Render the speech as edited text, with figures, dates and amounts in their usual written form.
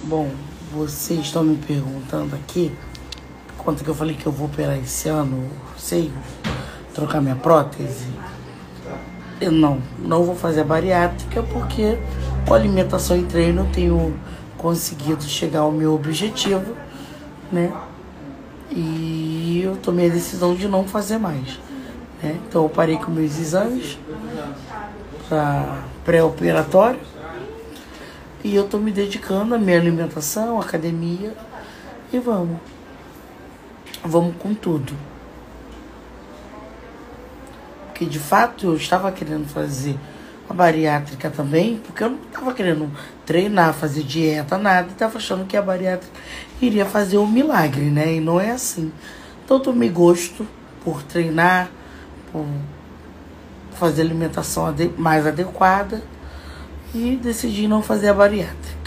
Bom, vocês estão me perguntando aqui quanto que eu falei que eu vou operar esse ano, sei, trocar minha prótese. Eu não vou fazer a bariátrica porque com alimentação e treino eu tenho conseguido chegar ao meu objetivo, né? E eu tomei a decisão de não fazer mais, né? Então eu parei com meus exames para pré-operatório e eu tô me dedicando à minha alimentação, academia e vamos com tudo. Porque de fato eu estava querendo fazer a bariátrica também, porque eu não estava querendo treinar, fazer dieta, nada, estava achando que a bariátrica iria fazer um milagre, né? E não é assim. Então eu tomei gosto por treinar, por fazer alimentação mais adequada e decidi não fazer a bariátrica.